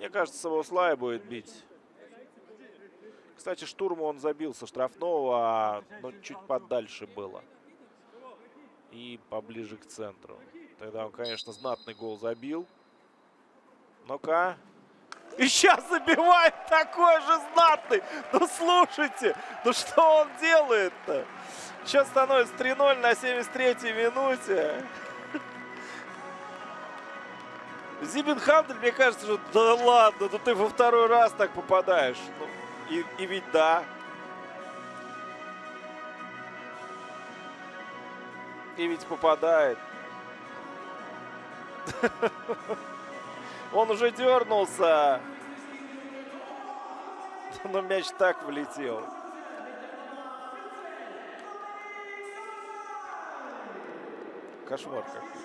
Мне кажется, Савослай будет бить. Кстати, штурму он забил со штрафного, но чуть подальше было. И поближе к центру. Тогда он, конечно, знатный гол забил. Ну-ка. И сейчас забивает такой же знатный. Ну, слушайте, ну что он делает-то? Сейчас становится 3-0 на 73-й минуте. Зибенхандель, мне кажется, что да ладно, ну ты во второй раз так попадаешь. Ну, и ведь да. И ведь попадает. Он уже дернулся. Но мяч так влетел. Кошмар какой.